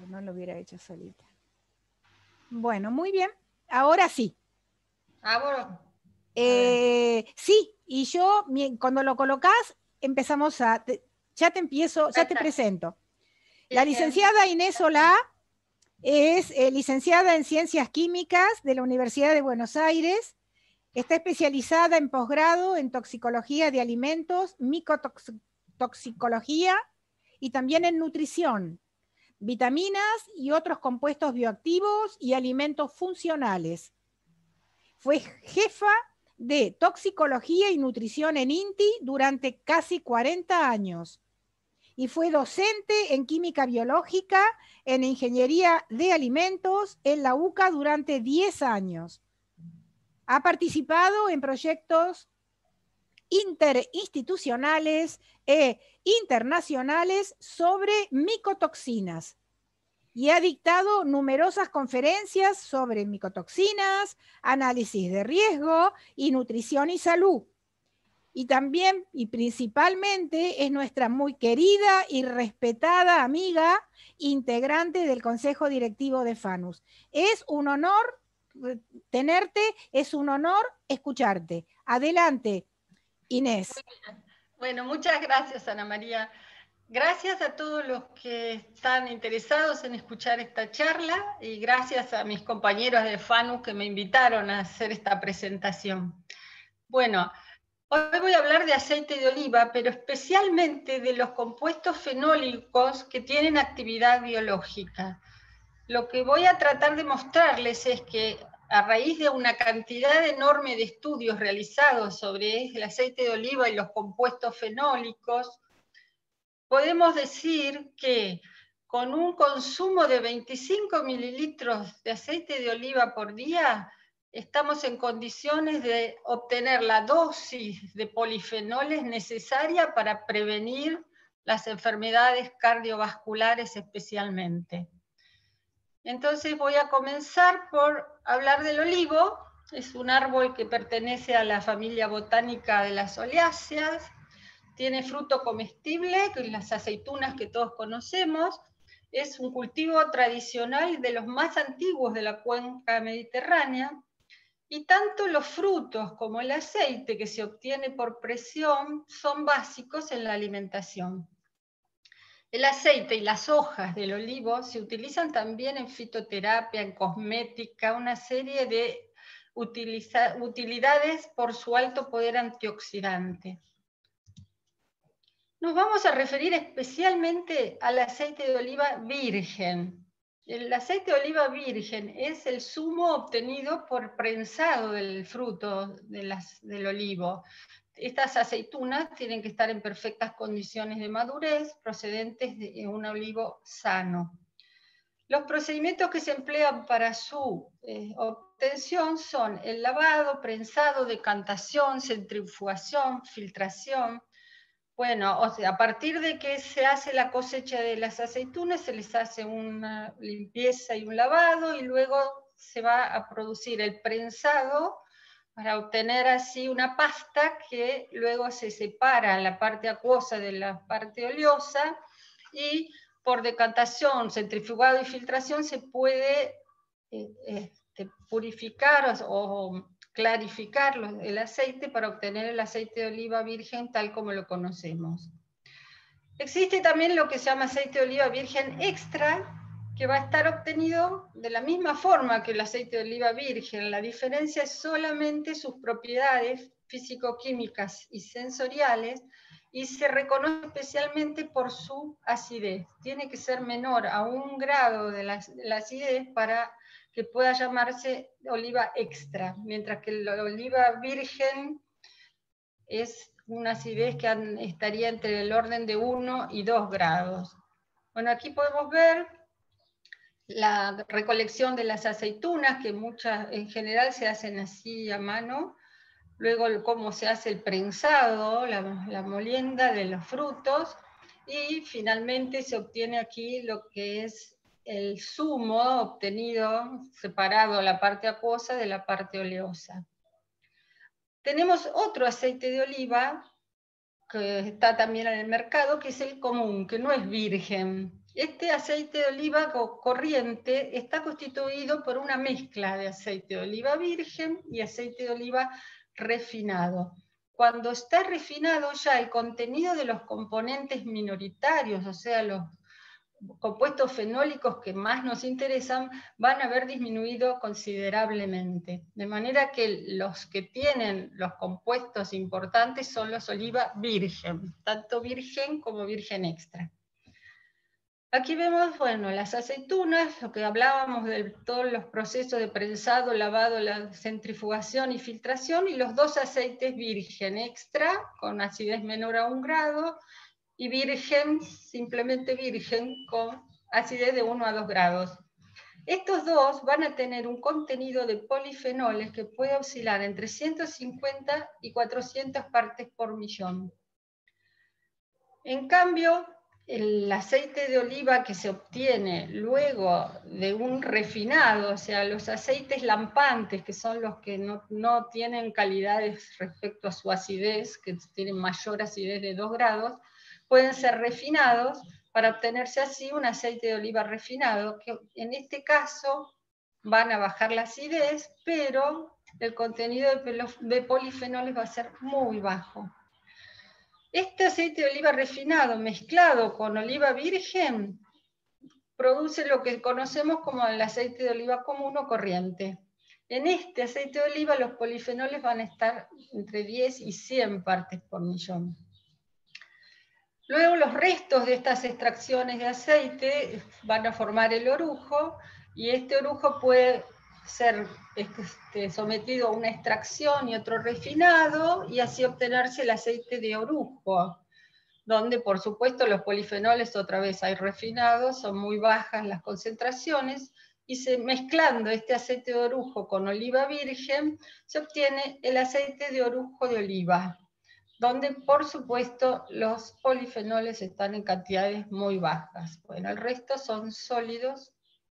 no lo hubiera hecho solita. Bueno, muy bien. Ahora sí. Bueno. Sí, y yo, cuando lo colocás, empezamos ya te presento. La licenciada Inés Solá es licenciada en Ciencias Químicas de la Universidad de Buenos Aires. Está especializada en posgrado en toxicología de alimentos, micotoxicología y también en nutrición, vitaminas y otros compuestos bioactivos y alimentos funcionales. Fue jefa de toxicología y nutrición en INTI durante casi 40 años y fue docente en química biológica, en ingeniería de alimentos en la UCA durante 10 años. Ha participado en proyectos interinstitucionales e internacionales sobre micotoxinas y ha dictado numerosas conferencias sobre micotoxinas, análisis de riesgo y nutrición y salud. Y también y principalmente es nuestra muy querida y respetada amiga, integrante del Consejo Directivo de FANUS. Es un honor tenerte, es un honor escucharte. Adelante, Inés. Bueno, muchas gracias, Ana María. Gracias a todos los que están interesados en escuchar esta charla y gracias a mis compañeros de FANUS que me invitaron a hacer esta presentación. Bueno, hoy voy a hablar de aceite de oliva, pero especialmente de los compuestos fenólicos que tienen actividad biológica. Lo que voy a tratar de mostrarles es que a raíz de una cantidad enorme de estudios realizados sobre el aceite de oliva y los compuestos fenólicos, podemos decir que con un consumo de 25 mililitros de aceite de oliva por día, estamos en condiciones de obtener la dosis de polifenoles necesaria para prevenir las enfermedades cardiovasculares especialmente. Entonces voy a comenzar por hablar del olivo. Es un árbol que pertenece a la familia botánica de las oleáceas. Tiene fruto comestible, que las aceitunas que todos conocemos. Es un cultivo tradicional de los más antiguos de la cuenca mediterránea. Y tanto los frutos como el aceite que se obtiene por presión son básicos en la alimentación. El aceite y las hojas del olivo se utilizan también en fitoterapia, en cosmética, una serie de utilidades por su alto poder antioxidante. Nos vamos a referir especialmente al aceite de oliva virgen. El aceite de oliva virgen es el zumo obtenido por prensado del fruto del olivo. Estas aceitunas tienen que estar en perfectas condiciones de madurez, procedentes de un olivo sano. Los procedimientos que se emplean para su obtención son el lavado, prensado, decantación, centrifugación, filtración. Bueno, o sea, a partir de que se hace la cosecha de las aceitunas, se les hace una limpieza y un lavado, y luego se va a producir el prensado para obtener así una pasta que luego se separa la parte acuosa de la parte oleosa, y por decantación, centrifugado y filtración se puede purificar o clarificar el aceite para obtener el aceite de oliva virgen tal como lo conocemos. Existe también lo que se llama aceite de oliva virgen extra, que va a estar obtenido de la misma forma que el aceite de oliva virgen. La diferencia es solamente sus propiedades físico-químicas y sensoriales, y se reconoce especialmente por su acidez. Tiene que ser menor a 1 grado de la acidez para que pueda llamarse oliva extra, mientras que la oliva virgen es una acidez que estaría entre el orden de 1 y 2 grados. Bueno, aquí podemos ver la recolección de las aceitunas, que muchas en general se hacen así a mano. Luego cómo se hace el prensado, la molienda de los frutos, y finalmente se obtiene aquí lo que es el zumo obtenido, separado la parte acuosa de la parte oleosa. Tenemos otro aceite de oliva que está también en el mercado, que es el común, que no es virgen. Este aceite de oliva corriente está constituido por una mezcla de aceite de oliva virgen y aceite de oliva refinado. Cuando está refinado ya el contenido de los componentes minoritarios, o sea, los compuestos fenólicos que más nos interesan, van a haber disminuido considerablemente. De manera que los que tienen los compuestos importantes son los oliva virgen, tanto virgen como virgen extra. Aquí vemos, bueno, las aceitunas, lo que hablábamos de todos los procesos de prensado, lavado, la centrifugación y filtración, y los dos aceites virgen extra, con acidez menor a 1 grado, y virgen, simplemente virgen, con acidez de 1 a 2 grados. Estos dos van a tener un contenido de polifenoles que puede oscilar entre 150 y 400 partes por millón. En cambio, el aceite de oliva que se obtiene luego de un refinado, o sea, los aceites lampantes, que son los que no tienen calidades respecto a su acidez, que tienen mayor acidez de 2 grados, pueden ser refinados para obtenerse así un aceite de oliva refinado, que en este caso van a bajar la acidez, pero el contenido de polifenoles va a ser muy bajo. Este aceite de oliva refinado mezclado con oliva virgen produce lo que conocemos como el aceite de oliva común o corriente. En este aceite de oliva los polifenoles van a estar entre 10 y 100 partes por millón. Luego los restos de estas extracciones de aceite van a formar el orujo, y este orujo puede ser sometido a una extracción y otro refinado, y así obtenerse el aceite de orujo, donde por supuesto los polifenoles, otra vez hay refinados, son muy bajas las concentraciones, y mezclando este aceite de orujo con oliva virgen, se obtiene el aceite de orujo de oliva, donde por supuesto los polifenoles están en cantidades muy bajas. Bueno, el resto son sólidos,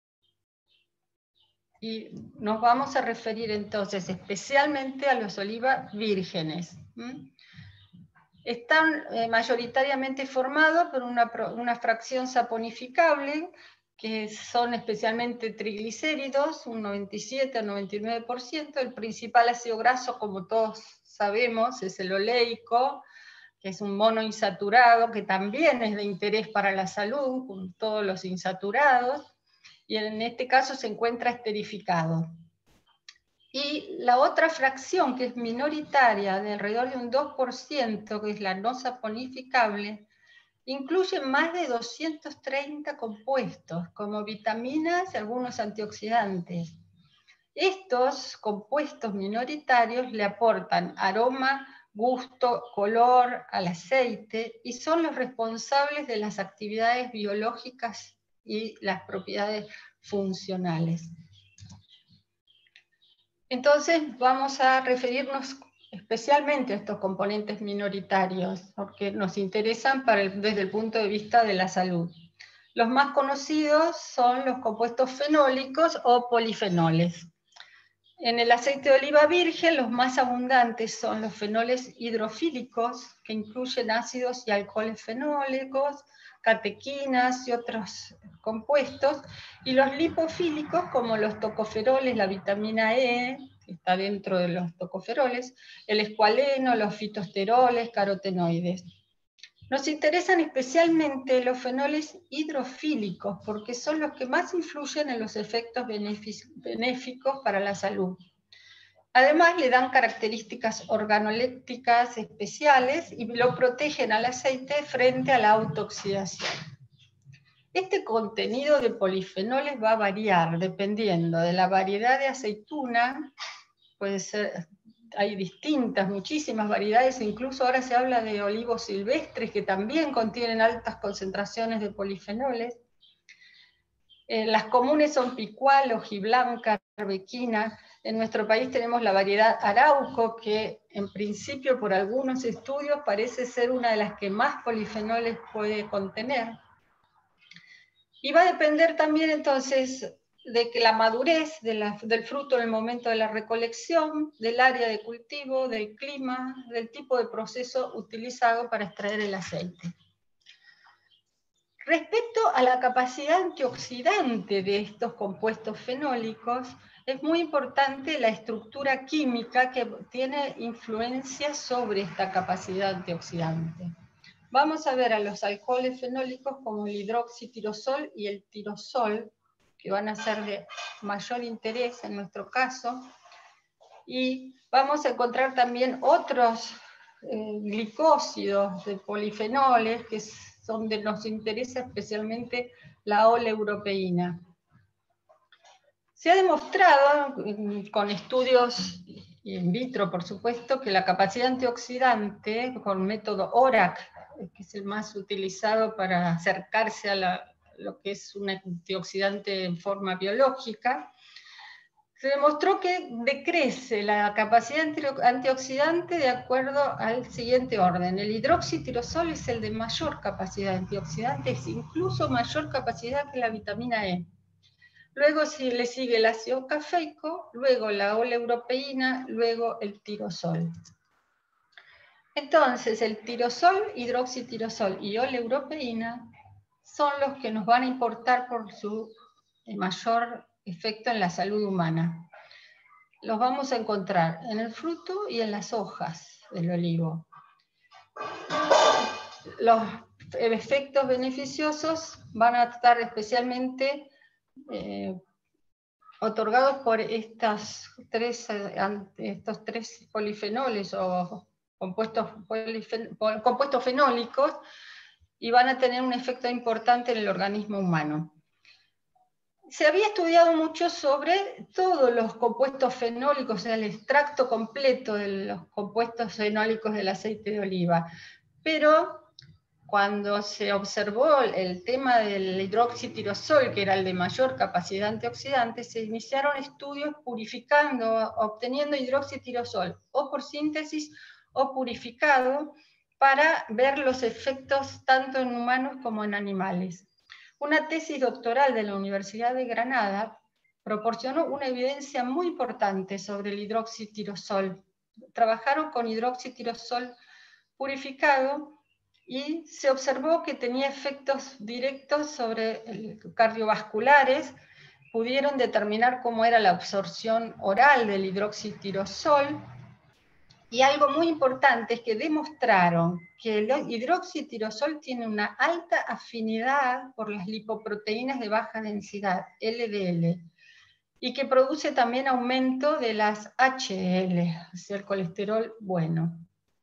y nos vamos a referir entonces especialmente a los olivas vírgenes. Están mayoritariamente formados por una fracción saponificable, que son especialmente triglicéridos, un 97 al 99%. El principal ácido graso, como todos sabemos, es el oleico, que es un monoinsaturado, que también es de interés para la salud, con todos los insaturados, y en este caso se encuentra esterificado. Y la otra fracción, que es minoritaria, de alrededor de un 2%, que es la no saponificable, incluye más de 230 compuestos, como vitaminas y algunos antioxidantes. Estos compuestos minoritarios le aportan aroma, gusto, color al aceite, y son los responsables de las actividades biológicas y las propiedades funcionales. Entonces vamos a referirnos especialmente a estos componentes minoritarios, porque nos interesan desde el punto de vista de la salud. Los más conocidos son los compuestos fenólicos o polifenoles. En el aceite de oliva virgen los más abundantes son los fenoles hidrofílicos, que incluyen ácidos y alcoholes fenólicos, catequinas y otros compuestos, y los lipofílicos, como los tocoferoles, la vitamina E, que está dentro de los tocoferoles, el escualeno, los fitosteroles, carotenoides. Nos interesan especialmente los fenoles hidrofílicos, porque son los que más influyen en los efectos benéficos para la salud. Además, le dan características organolépticas especiales y lo protegen al aceite frente a la autooxidación. Este contenido de polifenoles va a variar dependiendo de la variedad de aceituna. Puede ser, hay muchísimas variedades, incluso ahora se habla de olivos silvestres que también contienen altas concentraciones de polifenoles. Las comunes son picual, hojiblanca, arbequina. En nuestro país tenemos la variedad Arauco, que en principio por algunos estudios parece ser una de las que más polifenoles puede contener. Y va a depender también entonces de que la madurez del fruto en el momento de la recolección, del área de cultivo, del clima, del tipo de proceso utilizado para extraer el aceite. Respecto a la capacidad antioxidante de estos compuestos fenólicos, es muy importante la estructura química que tiene influencia sobre esta capacidad antioxidante. Vamos a ver a los alcoholes fenólicos como el hidroxitirosol y el tirosol, que van a ser de mayor interés en nuestro caso, y vamos a encontrar también otros glicósidos de polifenoles que donde nos interesa especialmente la oleuropeína. Se ha demostrado con estudios in vitro, por supuesto, que la capacidad antioxidante con método ORAC, que es el más utilizado para acercarse a lo que es un antioxidante en forma biológica, se demostró que decrece la capacidad antioxidante de acuerdo al siguiente orden. El hidroxitirosol es el de mayor capacidad antioxidante, es incluso mayor capacidad que la vitamina E. Luego si le sigue el ácido cafeico, luego la oleuropeína, luego el tirosol. Entonces el tirosol, hidroxitirosol y oleuropeína son los que nos van a importar por su mayor efecto en la salud humana. Los vamos a encontrar en el fruto y en las hojas del olivo. Los efectos beneficiosos van a estar especialmente otorgados por estos tres polifenoles o compuestos fenólicos, y van a tener un efecto importante en el organismo humano. Se había estudiado mucho sobre todos los compuestos fenólicos, o sea, el extracto completo de los compuestos fenólicos del aceite de oliva, pero cuando se observó el tema del hidroxitirosol, que era el de mayor capacidad antioxidante, se iniciaron estudios purificando, obteniendo hidroxitirosol, o por síntesis o purificado, para ver los efectos tanto en humanos como en animales. Una tesis doctoral de la Universidad de Granada proporcionó una evidencia muy importante sobre el hidroxitirosol. Trabajaron con hidroxitirosol purificado y se observó que tenía efectos directos sobre cardiovasculares. Pudieron determinar cómo era la absorción oral del hidroxitirosol, y algo muy importante es que demostraron que el hidroxitirosol tiene una alta afinidad por las lipoproteínas de baja densidad, LDL, y que produce también aumento de las HDL, o sea, el colesterol bueno.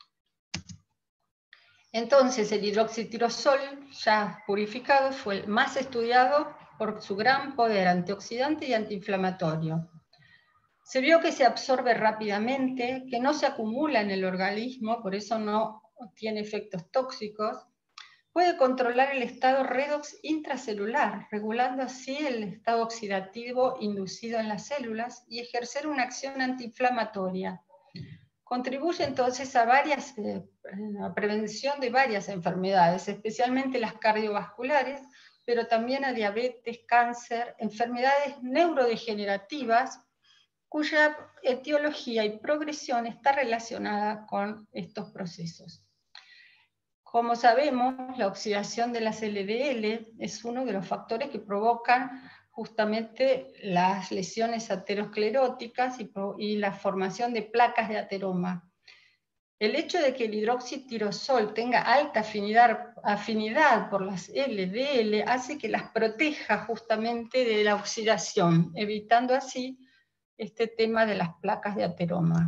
Entonces el hidroxitirosol ya purificado fue el más estudiado por su gran poder antioxidante y antiinflamatorio. Se vio que se absorbe rápidamente, que no se acumula en el organismo, por eso no tiene efectos tóxicos. Puede controlar el estado redox intracelular, regulando así el estado oxidativo inducido en las células y ejercer una acción antiinflamatoria. Contribuye entonces a la prevención de varias enfermedades, especialmente las cardiovasculares, pero también a diabetes, cáncer, enfermedades neurodegenerativas, cuya etiología y progresión está relacionada con estos procesos. Como sabemos, la oxidación de las LDL es uno de los factores que provocan justamente las lesiones ateroscleróticas y la formación de placas de ateroma. El hecho de que el hidroxitirosol tenga alta afinidad por las LDL hace que las proteja justamente de la oxidación, evitando así este tema de las placas de ateroma.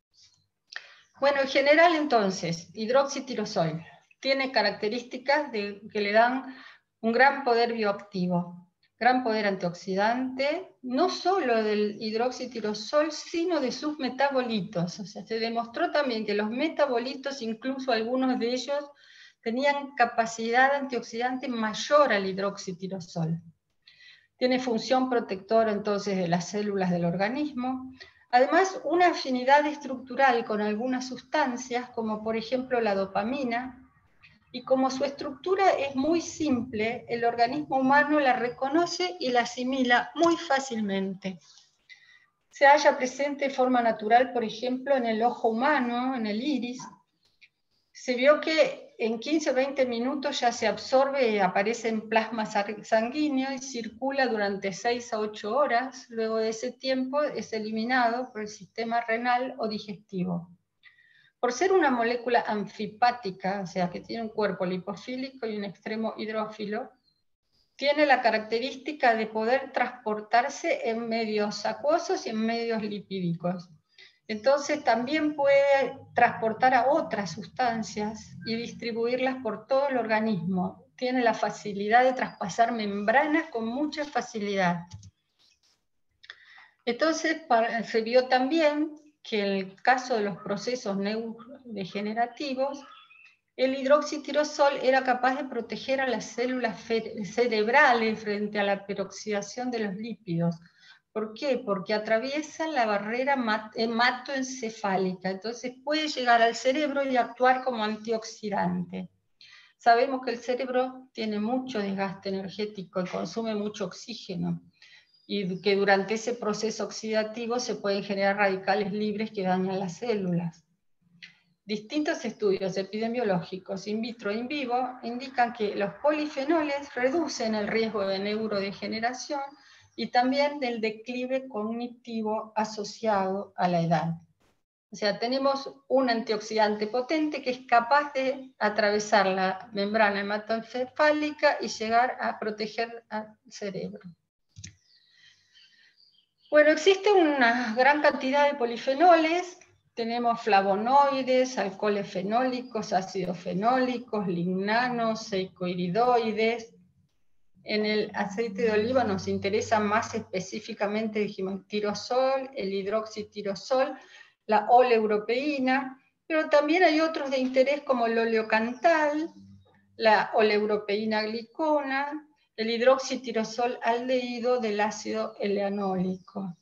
Bueno, en general entonces, hidroxitirosol tiene características que le dan un gran poder bioactivo, gran poder antioxidante, no solo del hidroxitirosol, sino de sus metabolitos. O sea, se demostró también que los metabolitos, incluso algunos de ellos, tenían capacidad antioxidante mayor al hidroxitirosol. Tiene función protectora entonces de las células del organismo. Además, una afinidad estructural con algunas sustancias, como por ejemplo la dopamina, y como su estructura es muy simple, el organismo humano la reconoce y la asimila muy fácilmente. Se halla presente de forma natural, por ejemplo, en el ojo humano, en el iris. Se vio que en 15 o 20 minutos ya se absorbe, aparece en plasma sanguíneo y circula durante 6 a 8 horas. Luego de ese tiempo es eliminado por el sistema renal o digestivo. Por ser una molécula anfipática, o sea que tiene un cuerpo lipofílico y un extremo hidrófilo, tiene la característica de poder transportarse en medios acuosos y en medios lipídicos. Entonces también puede transportar a otras sustancias y distribuirlas por todo el organismo. Tiene la facilidad de traspasar membranas con mucha facilidad. Entonces se vio también que en el caso de los procesos neurodegenerativos, el hidroxitirosol era capaz de proteger a las células cerebrales frente a la peroxidación de los lípidos. ¿Por qué? Porque atraviesa la barrera hematoencefálica, entonces puede llegar al cerebro y actuar como antioxidante. Sabemos que el cerebro tiene mucho desgaste energético y consume mucho oxígeno, y que durante ese proceso oxidativo se pueden generar radicales libres que dañan las células. Distintos estudios epidemiológicos in vitro e in vivo indican que los polifenoles reducen el riesgo de neurodegeneración y también del declive cognitivo asociado a la edad. O sea, tenemos un antioxidante potente que es capaz de atravesar la membrana hematoencefálica y llegar a proteger al cerebro. Bueno, existe una gran cantidad de polifenoles. Tenemos flavonoides, alcoholes fenólicos, ácidos fenólicos, lignanos, seicoiridoides. En el aceite de oliva nos interesa más específicamente, dijimos, tirosol, el hidroxitirosol, la oleuropeína, pero también hay otros de interés como el oleocantal, la oleuropeína glicona, el hidroxitirosol aldehído del ácido eleanólico.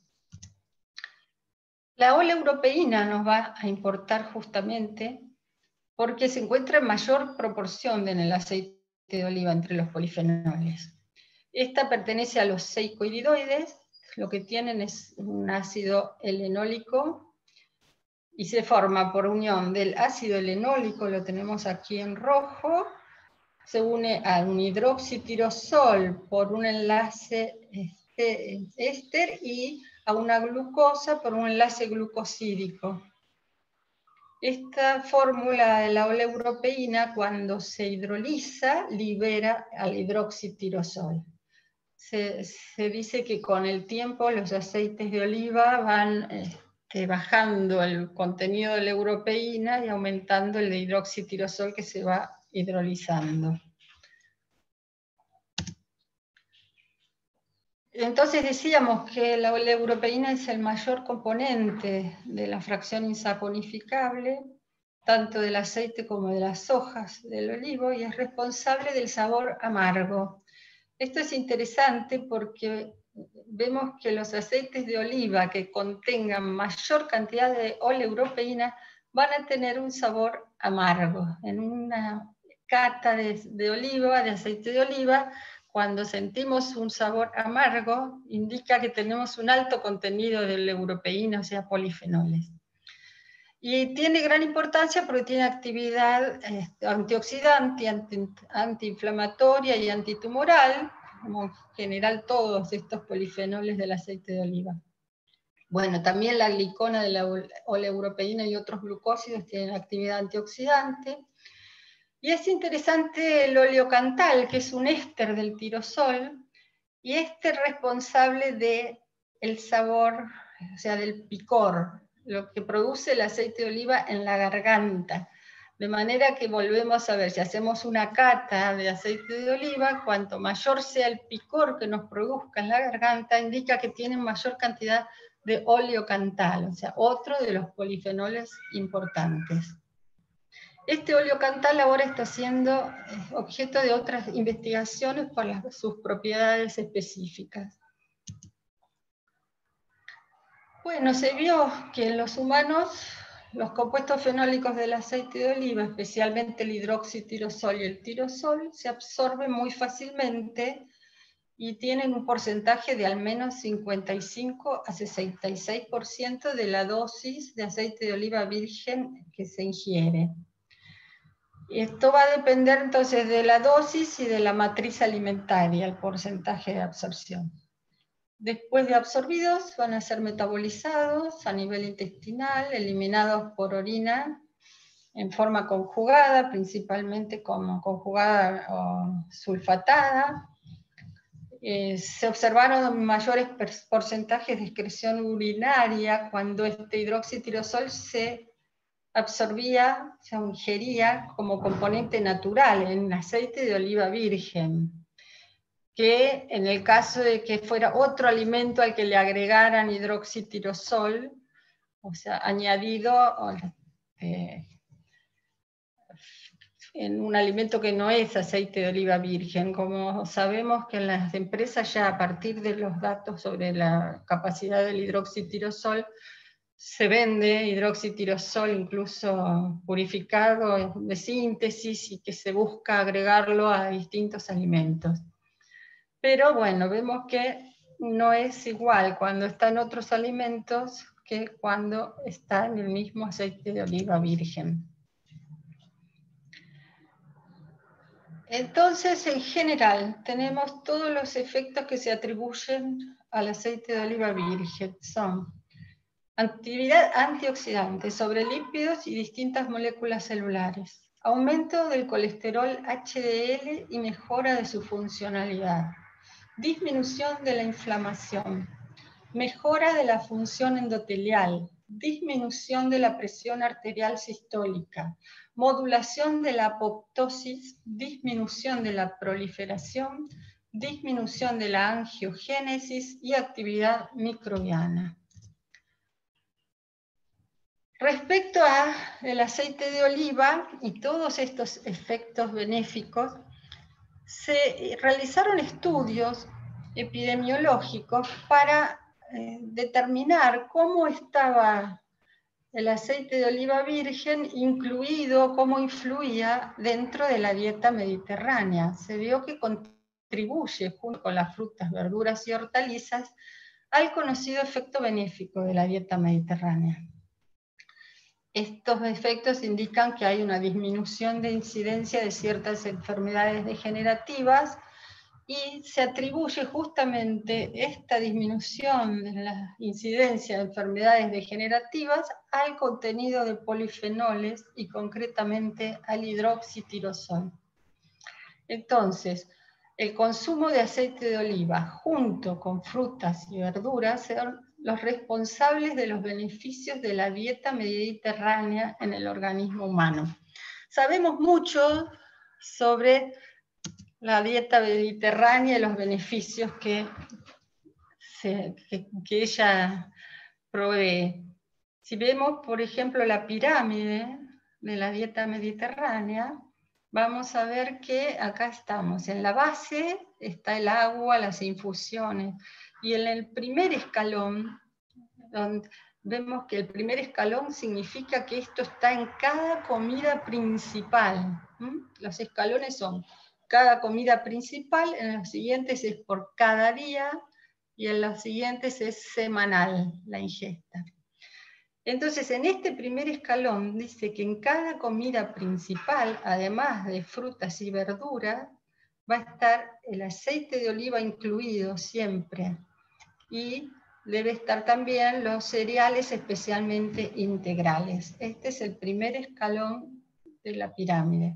La oleuropeína nos va a importar justamente porque se encuentra en mayor proporción en el aceite de oliva entre los polifenoles. Esta pertenece a los seicoiridoides, lo que tienen es un ácido elenólico y se forma por unión del ácido elenólico, lo tenemos aquí en rojo, se une a un hidroxitirosol por un enlace éster y a una glucosa por un enlace glucosídico. Esta fórmula de la oleuropeína, cuando se hidroliza, libera al hidroxitirosol. Se dice que con el tiempo los aceites de oliva van bajando el contenido de la europeína y aumentando el de hidroxitirosol que se va hidrolizando. Entonces decíamos que la oleuropeína es el mayor componente de la fracción insaponificable, tanto del aceite como de las hojas del olivo, y es responsable del sabor amargo. Esto es interesante porque vemos que los aceites de oliva que contengan mayor cantidad de oleuropeína van a tener un sabor amargo. En una cata de oliva, de aceite de oliva, cuando sentimos un sabor amargo, indica que tenemos un alto contenido de oleuropeína, o sea, polifenoles. Y tiene gran importancia porque tiene actividad antioxidante, antiinflamatoria y antitumoral, como en general todos estos polifenoles del aceite de oliva. Bueno, también la glicona de la oleuropeína y otros glucósidos tienen actividad antioxidante. Y es interesante el oleocantal, que es un éster del tirosol, y este es responsable del sabor, o sea, del picor, lo que produce el aceite de oliva en la garganta. De manera que volvemos a ver, si hacemos una cata de aceite de oliva, cuanto mayor sea el picor que nos produzca en la garganta, indica que tiene mayor cantidad de oleocantal, o sea, otro de los polifenoles importantes. Este oleocantal ahora está siendo objeto de otras investigaciones por sus propiedades específicas. Bueno, se vio que en los humanos los compuestos fenólicos del aceite de oliva, especialmente el hidroxitirosol y el tirosol, se absorben muy fácilmente y tienen un porcentaje de al menos 55 a 66% de la dosis de aceite de oliva virgen que se ingiere. Esto va a depender entonces de la dosis y de la matriz alimentaria, el porcentaje de absorción. Después de absorbidos van a ser metabolizados a nivel intestinal, eliminados por orina en forma conjugada, principalmente como conjugada o sulfatada. Se observaron mayores porcentajes de excreción urinaria cuando este hidroxitirosol se absorbía, se ingería como componente natural en aceite de oliva virgen, que en el caso de que fuera otro alimento al que le agregaran hidroxitirosol, o sea, añadido en un alimento que no es aceite de oliva virgen. Como sabemos que en las empresas ya a partir de los datos sobre la capacidad del hidroxitirosol, se vende hidroxitirosol incluso purificado de síntesis y que se busca agregarlo a distintos alimentos. Pero bueno, vemos que no es igual cuando está en otros alimentos que cuando está en el mismo aceite de oliva virgen. Entonces, en general, tenemos todos los efectos que se atribuyen al aceite de oliva virgen. Son actividad antioxidante sobre lípidos y distintas moléculas celulares, aumento del colesterol HDL y mejora de su funcionalidad, disminución de la inflamación, mejora de la función endotelial, disminución de la presión arterial sistólica, modulación de la apoptosis, disminución de la proliferación, disminución de la angiogénesis y actividad microbiana. Respecto al aceite de oliva y todos estos efectos benéficos, se realizaron estudios epidemiológicos para determinar cómo estaba el aceite de oliva virgen incluido, cómo influía dentro de la dieta mediterránea. Se vio que contribuye, junto con las frutas, verduras y hortalizas, al conocido efecto benéfico de la dieta mediterránea. Estos efectos indican que hay una disminución de incidencia de ciertas enfermedades degenerativas y se atribuye justamente esta disminución de la incidencia de enfermedades degenerativas al contenido de polifenoles y concretamente al hidroxitirosol. Entonces, el consumo de aceite de oliva junto con frutas y verduras son los responsables de los beneficios de la dieta mediterránea en el organismo humano. Sabemos mucho sobre la dieta mediterránea y los beneficios que ella provee. Si vemos, por ejemplo, la pirámide de la dieta mediterránea, vamos a ver que acá estamos. En la base está el agua, las infusiones, y en el primer escalón, vemos que el primer escalón significa que esto está en cada comida principal. Los escalones son cada comida principal, en los siguientes es por cada día, y en los siguientes es semanal la ingesta. Entonces, en este primer escalón dice que en cada comida principal, además de frutas y verduras, va a estar el aceite de oliva incluido siempre, y debe estar también los cereales especialmente integrales. Este es el primer escalón de la pirámide.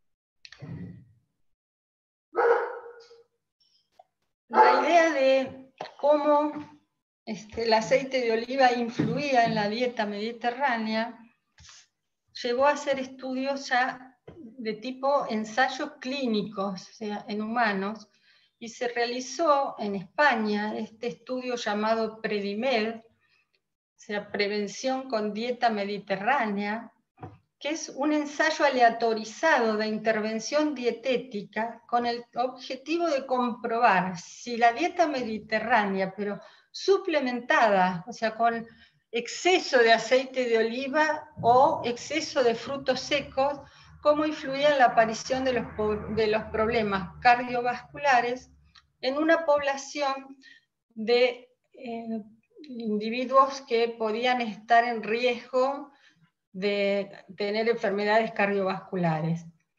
La idea de cómo el aceite de oliva influía en la dieta mediterránea llevó a hacer estudios ya de tipo ensayos clínicos, o sea, en humanos, y se realizó en España este estudio llamado PREDIMED, o sea, Prevención con Dieta Mediterránea, que es un ensayo aleatorizado de intervención dietética con el objetivo de comprobar si la dieta mediterránea, pero suplementada, o sea, con exceso de aceite de oliva o exceso de frutos secos, cómo influía en la aparición de los problemas cardiovasculares en una población de individuos que podían estar en riesgo de tener enfermedades cardiovasculares.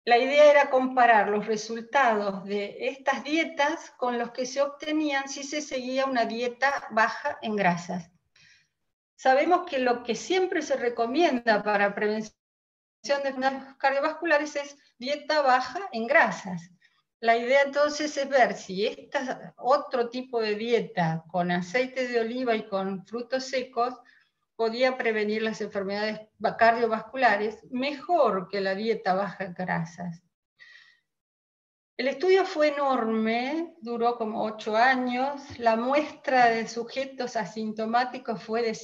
La idea era comparar los resultados de estas dietas con los que se obtenían si se seguía una dieta baja en grasas. Sabemos que lo que siempre se recomienda para prevención de enfermedades cardiovasculares es dieta baja en grasas. La idea entonces es ver si otro tipo de dieta con aceite de oliva y con frutos secos podía prevenir las enfermedades cardiovasculares mejor que la dieta baja en grasas. El estudio fue enorme, duró como 8 años, la muestra de sujetos asintomáticos fue de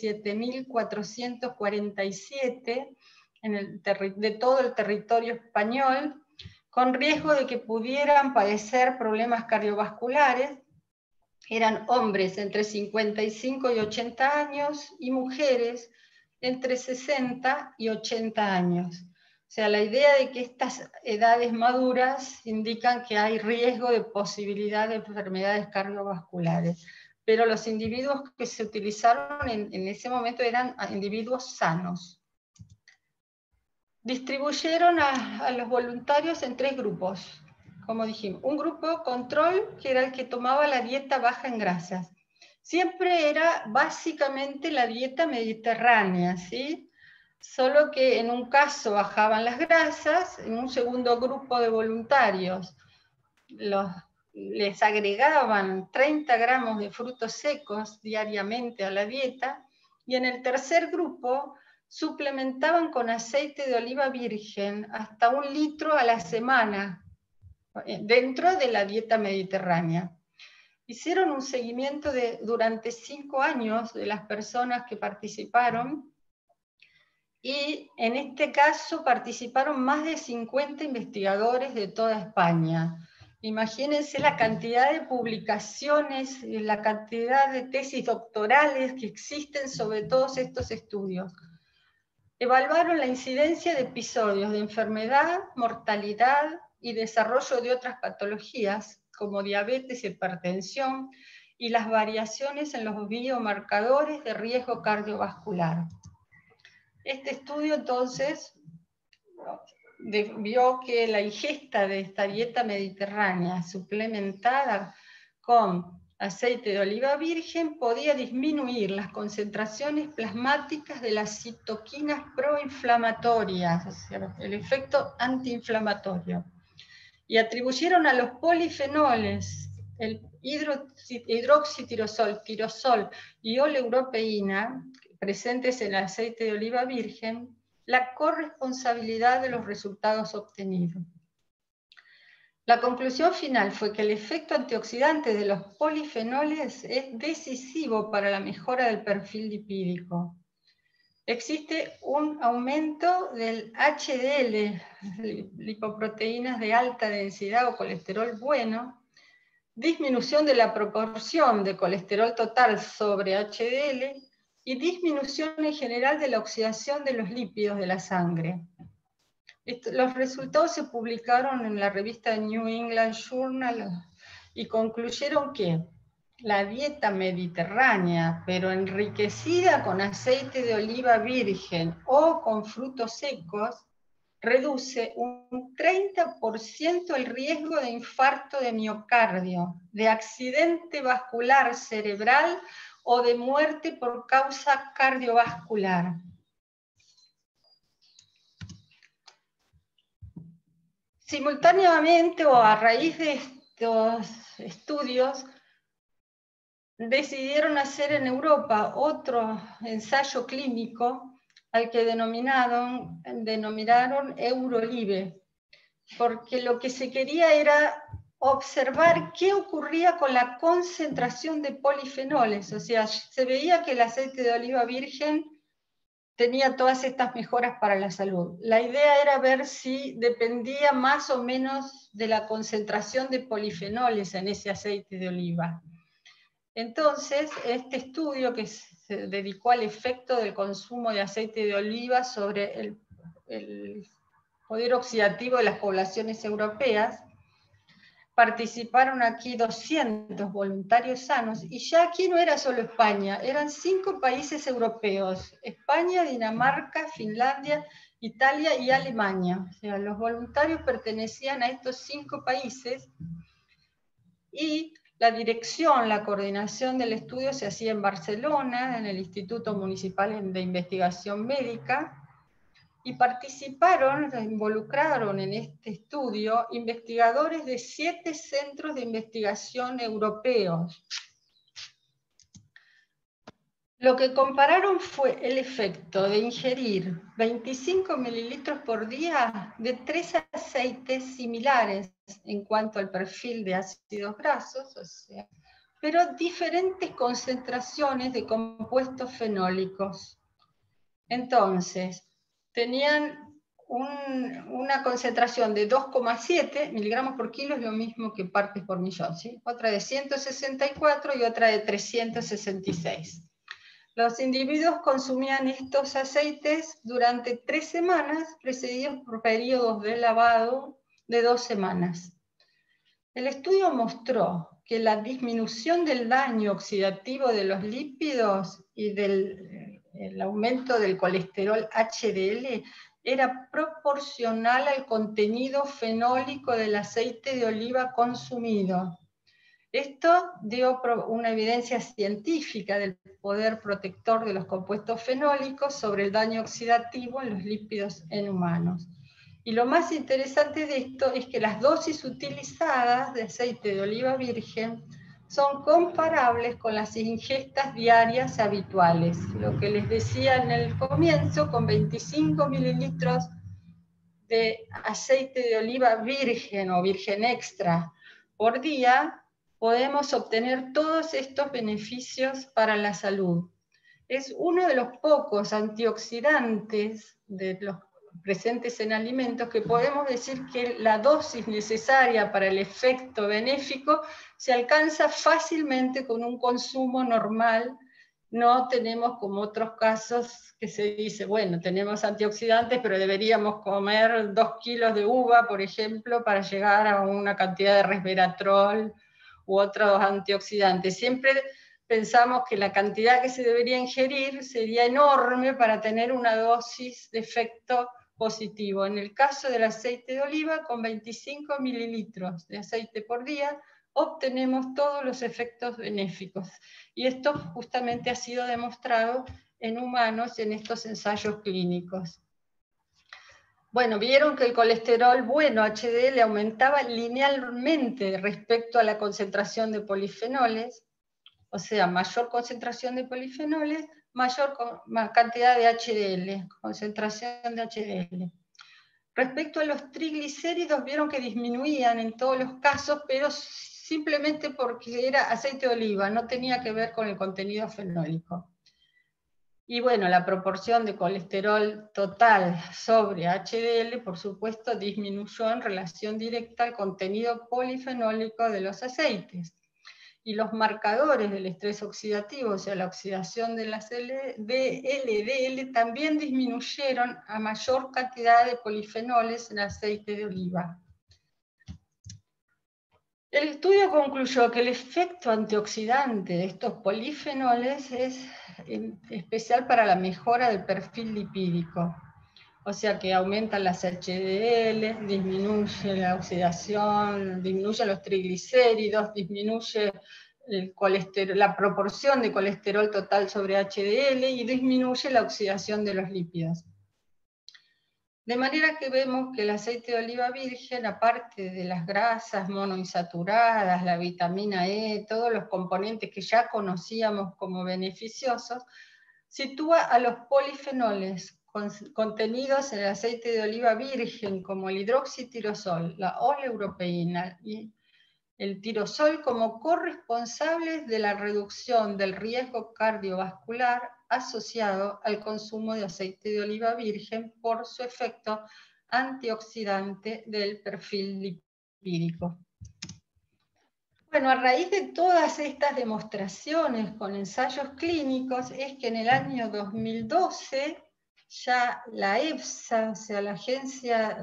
7.447 de todo el territorio español, con riesgo de que pudieran padecer problemas cardiovasculares. Eran hombres entre 55 y 80 años y mujeres entre 60 y 80 años. O sea, la idea de que estas edades maduras indican que hay riesgo de posibilidad de enfermedades cardiovasculares. Pero los individuos que se utilizaron en ese momento eran individuos sanos. Distribuyeron a los voluntarios en 3 grupos. Como dijimos, un grupo control, que era el que tomaba la dieta baja en grasas. Siempre era básicamente la dieta mediterránea, ¿sí? Solo que en un caso bajaban las grasas, en un segundo grupo de voluntarios les agregaban 30 gramos de frutos secos diariamente a la dieta, y en el tercer grupo suplementaban con aceite de oliva virgen hasta 1 litro a la semana, dentro de la dieta mediterránea. Hicieron un seguimiento durante 5 años de las personas que participaron, y en este caso participaron más de 50 investigadores de toda España. Imagínense la cantidad de publicaciones, la cantidad de tesis doctorales que existen sobre todos estos estudios. Evaluaron la incidencia de episodios de enfermedad, mortalidad y desarrollo de otras patologías, como diabetes, hipertensión, y las variaciones en los biomarcadores de riesgo cardiovascular. Este estudio entonces vio que la ingesta de esta dieta mediterránea suplementada con aceite de oliva virgen podía disminuir las concentraciones plasmáticas de las citoquinas proinflamatorias, o sea, el efecto antiinflamatorio. Y atribuyeron a los polifenoles, el hidroxitirosol, tirosol y oleuropeína, presentes en el aceite de oliva virgen, la corresponsabilidad de los resultados obtenidos. La conclusión final fue que el efecto antioxidante de los polifenoles es decisivo para la mejora del perfil lipídico. Existe un aumento del HDL, lipoproteínas de alta densidad o colesterol bueno, disminución de la proporción de colesterol total sobre HDL y disminución en general de la oxidación de los lípidos de la sangre. Los resultados se publicaron en la revista New England Journal y concluyeron que la dieta mediterránea, pero enriquecida con aceite de oliva virgen o con frutos secos, reduce un 30% el riesgo de infarto de miocardio, de accidente vascular cerebral o de muerte por causa cardiovascular. Simultáneamente o a raíz de estos estudios, decidieron hacer en Europa otro ensayo clínico al que denominaron EuroLive, porque lo que se quería era observar qué ocurría con la concentración de polifenoles. O sea, se veía que el aceite de oliva virgen tenía todas estas mejoras para la salud. La idea era ver si dependía más o menos de la concentración de polifenoles en ese aceite de oliva. Entonces, este estudio que se dedicó al efecto del consumo de aceite de oliva sobre el poder oxidativo de las poblaciones europeas, participaron aquí 200 voluntarios sanos, y ya aquí no era solo España, eran 5 países europeos: España, Dinamarca, Finlandia, Italia y Alemania. O sea, los voluntarios pertenecían a estos 5 países y la dirección, la coordinación del estudio se hacía en Barcelona, en el Instituto Municipal de Investigación Médica, y participaron, se involucraron en este estudio investigadores de 7 centros de investigación europeos. Lo que compararon fue el efecto de ingerir 25 mililitros por día de 3 aceites similares en cuanto al perfil de ácidos grasos, o sea, pero diferentes concentraciones de compuestos fenólicos. Entonces, tenían una concentración de 2,7 miligramos por kilo, es lo mismo que partes por millón, ¿sí? Otra de 164 y otra de 366. Los individuos consumían estos aceites durante 3 semanas, precedidos por periodos de lavado de 2 semanas. El estudio mostró que la disminución del daño oxidativo de los lípidos y el aumento del colesterol HDL era proporcional al contenido fenólico del aceite de oliva consumido. Esto dio una evidencia científica del poder protector de los compuestos fenólicos sobre el daño oxidativo en los lípidos en humanos. Y lo más interesante de esto es que las dosis utilizadas de aceite de oliva virgen son comparables con las ingestas diarias habituales. Lo que les decía en el comienzo, con 25 mililitros de aceite de oliva virgen o virgen extra por día, podemos obtener todos estos beneficios para la salud. Es uno de los pocos antioxidantes de los presentes en alimentos que podemos decir que la dosis necesaria para el efecto benéfico se alcanza fácilmente con un consumo normal. No tenemos como otros casos que se dice, bueno, tenemos antioxidantes, pero deberíamos comer 2 kilos de uva, por ejemplo, para llegar a una cantidad de resveratrol u otros antioxidantes. Siempre pensamos que la cantidad que se debería ingerir sería enorme para tener una dosis de efecto positivo. En el caso del aceite de oliva, con 25 mililitros de aceite por día, obtenemos todos los efectos benéficos. Y esto justamente ha sido demostrado en humanos en estos ensayos clínicos. Bueno, vieron que el colesterol bueno, HDL, aumentaba linealmente respecto a la concentración de polifenoles, o sea, mayor concentración de polifenoles, mayor cantidad de HDL, concentración de HDL. Respecto a los triglicéridos, vieron que disminuían en todos los casos, pero simplemente porque era aceite de oliva, no tenía que ver con el contenido fenólico. Y bueno, la proporción de colesterol total sobre HDL, por supuesto, disminuyó en relación directa al contenido polifenólico de los aceites. Y los marcadores del estrés oxidativo, o sea, la oxidación de las LDL, también disminuyeron a mayor cantidad de polifenoles en aceite de oliva. El estudio concluyó que el efecto antioxidante de estos polifenoles es especial para la mejora del perfil lipídico. O sea que aumentan las HDL, disminuye la oxidación, disminuye los triglicéridos, disminuye el colesterol, la proporción de colesterol total sobre HDL y disminuye la oxidación de los lípidos. De manera que vemos que el aceite de oliva virgen, aparte de las grasas monoinsaturadas, la vitamina E, todos los componentes que ya conocíamos como beneficiosos, sitúa a los polifenoles contenidos en el aceite de oliva virgen, como el hidroxitirosol, la oleuropeína y el tirosol, como corresponsables de la reducción del riesgo cardiovascular asociado al consumo de aceite de oliva virgen por su efecto antioxidante del perfil lipídico. Bueno, a raíz de todas estas demostraciones con ensayos clínicos es que en el año 2012 ya la EFSA, o sea, la Agencia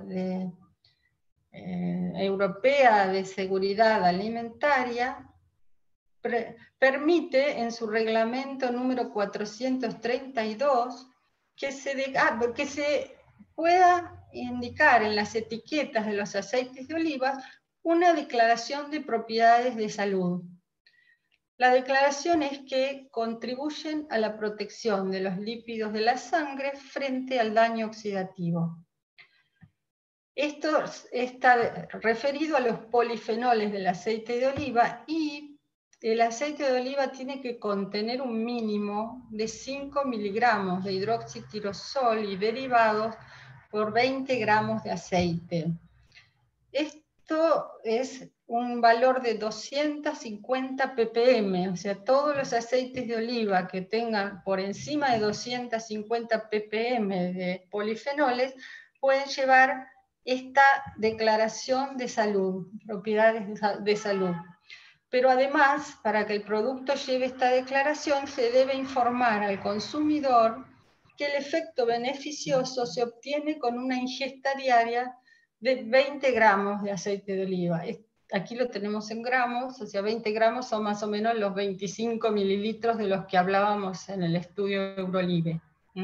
Europea de Seguridad Alimentaria, permite en su reglamento número 432 que se pueda indicar en las etiquetas de los aceites de oliva una declaración de propiedades de salud. La declaración es que contribuyen a la protección de los lípidos de la sangre frente al daño oxidativo. Esto está referido a los polifenoles del aceite de oliva, y el aceite de oliva tiene que contener un mínimo de 5 miligramos de hidroxitirosol y derivados por 20 gramos de aceite. Esto es un valor de 250 ppm, o sea, todos los aceites de oliva que tengan por encima de 250 ppm de polifenoles pueden llevar esta declaración de salud, propiedades de salud. Pero además, para que el producto lleve esta declaración, se debe informar al consumidor que el efecto beneficioso se obtiene con una ingesta diaria de 20 gramos de aceite de oliva. Aquí lo tenemos en gramos, o sea, 20 gramos son más o menos los 25 mililitros de los que hablábamos en el estudio Eurolive.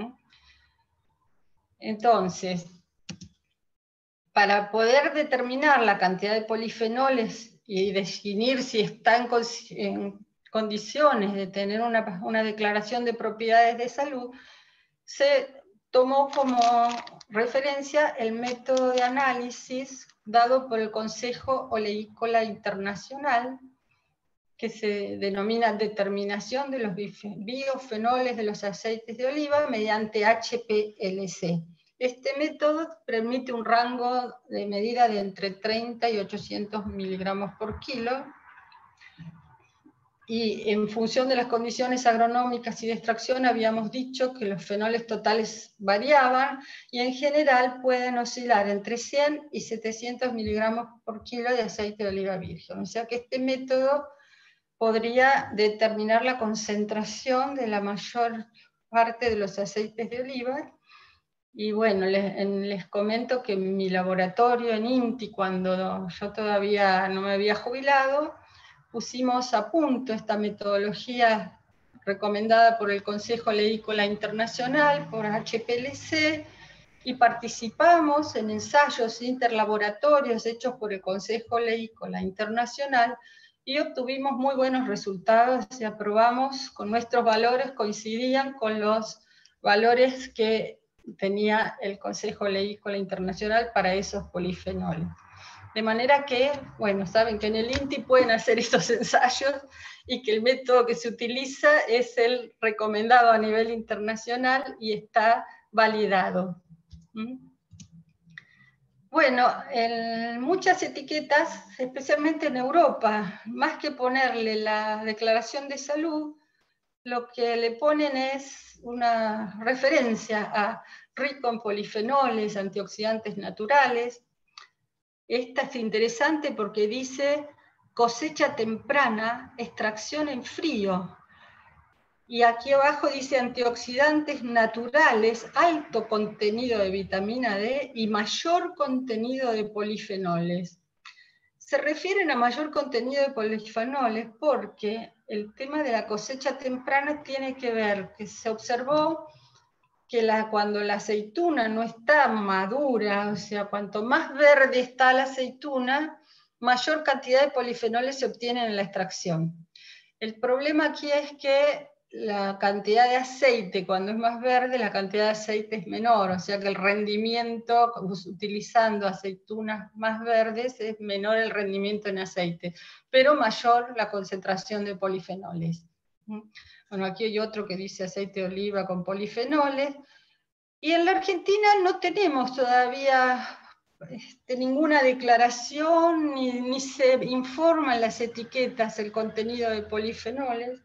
Entonces, para poder determinar la cantidad de polifenoles y definir si está en condiciones de tener una declaración de propiedades de salud, se tomó como referencia el método de análisis dado por el Consejo Oleícola Internacional, que se denomina determinación de los biofenoles de los aceites de oliva mediante HPLC. Este método permite un rango de medida de entre 30 y 800 miligramos por kilo, y en función de las condiciones agronómicas y de extracción habíamos dicho que los fenoles totales variaban, y en general pueden oscilar entre 100 y 700 miligramos por kilo de aceite de oliva virgen. O sea que este método podría determinar la concentración de la mayor parte de los aceites de oliva. Y bueno, les comento que en mi laboratorio en INTI, cuando yo todavía no me había jubilado, pusimos a punto esta metodología recomendada por el Consejo Oleícola Internacional, por HPLC, y participamos en ensayos interlaboratorios hechos por el Consejo Oleícola Internacional, y obtuvimos muy buenos resultados, y aprobamos con nuestros valores, coincidían con los valores que tenía el Consejo Oleícola Internacional para esos polifenoles. De manera que, bueno, saben que en el INTI pueden hacer estos ensayos, y que el método que se utiliza es el recomendado a nivel internacional y está validado. Bueno, en muchas etiquetas, especialmente en Europa, más que ponerle la declaración de salud, lo que le ponen es una referencia a rico en polifenoles, antioxidantes naturales. Esta es interesante porque dice cosecha temprana, extracción en frío. Y aquí abajo dice antioxidantes naturales, alto contenido de vitamina D y mayor contenido de polifenoles. Se refieren a mayor contenido de polifenoles porque el tema de la cosecha temprana tiene que ver que se observó que cuando la aceituna no está madura, o sea, cuanto más verde está la aceituna, mayor cantidad de polifenoles se obtienen en la extracción. El problema aquí es que la cantidad de aceite, cuando es más verde, la cantidad de aceite es menor, o sea que el rendimiento, utilizando aceitunas más verdes, es menor el rendimiento en aceite, pero mayor la concentración de polifenoles. Bueno, aquí hay otro que dice aceite de oliva con polifenoles, y en la Argentina no tenemos todavía ninguna declaración, ni se informa en las etiquetas el contenido de polifenoles,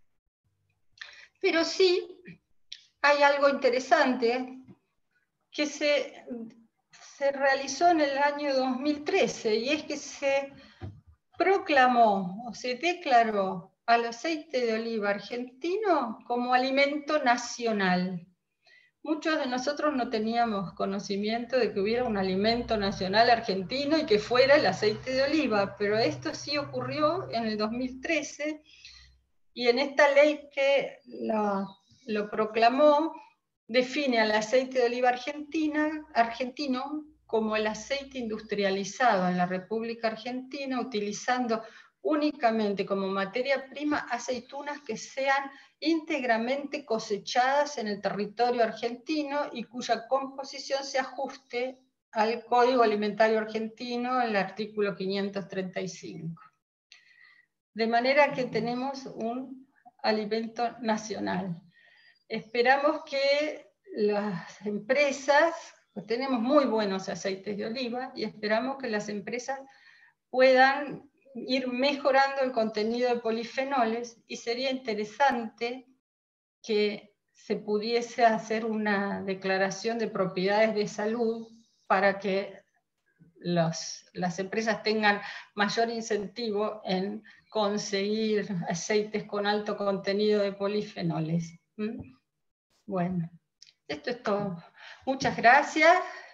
pero sí hay algo interesante que se realizó en el año 2013, y es que se proclamó o se declaró al aceite de oliva argentino como alimento nacional. Muchos de nosotros no teníamos conocimiento de que hubiera un alimento nacional argentino y que fuera el aceite de oliva, pero esto sí ocurrió en el 2013, y en esta ley que lo proclamó, define al aceite de oliva argentino como el aceite industrializado en la República Argentina, utilizando únicamente como materia prima aceitunas que sean íntegramente cosechadas en el territorio argentino y cuya composición se ajuste al Código Alimentario Argentino, el artículo 535. De manera que tenemos un alimento nacional. Esperamos que las empresas, pues tenemos muy buenos aceites de oliva, y esperamos que las empresas puedan ir mejorando el contenido de polifenoles, y sería interesante que se pudiese hacer una declaración de propiedades de salud para que las empresas tengan mayor incentivo en conseguir aceites con alto contenido de polifenoles. Bueno, esto es todo. Muchas gracias.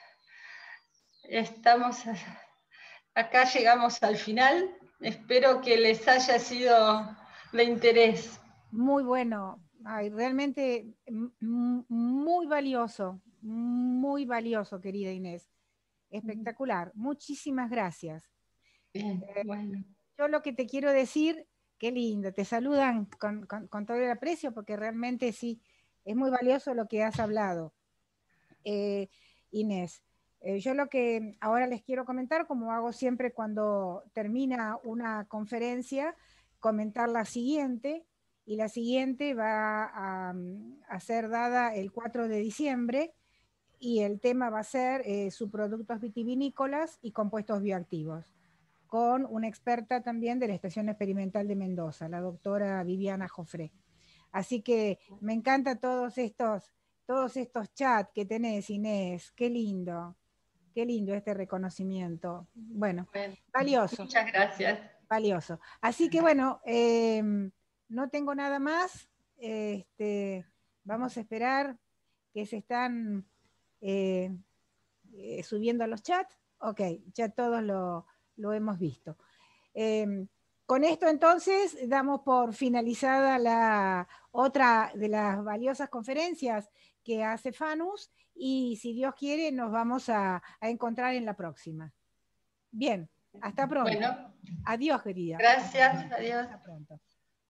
Acá llegamos al final. Espero que les haya sido de interés. Muy bueno. Ay, realmente muy valioso, querida Inés. Espectacular. Muchísimas gracias. Bien, bueno. Yo lo que te quiero decir, qué lindo, te saludan con todo el aprecio, porque realmente sí, es muy valioso lo que has hablado, Inés. Yo lo que ahora les quiero comentar, como hago siempre cuando termina una conferencia, comentar la siguiente, y la siguiente va a ser dada el 4 de diciembre, y el tema va a ser subproductos vitivinícolas y compuestos bioactivos, con una experta también de la Estación Experimental de Mendoza, la doctora Viviana Jofré. Así que me encantan todos estos chats que tenés, Inés. Qué lindo este reconocimiento. Bueno, valioso. Muchas gracias. Valioso. Así que bueno, no tengo nada más. Vamos a esperar que se están subiendo a los chats. Ok, ya todos lo hemos visto. Con esto entonces damos por finalizada la otra de las valiosas conferencias que hace FANUS, y si Dios quiere nos vamos a encontrar en la próxima. Bien, hasta pronto. Bueno, adiós, querida. Gracias, adiós. Hasta pronto.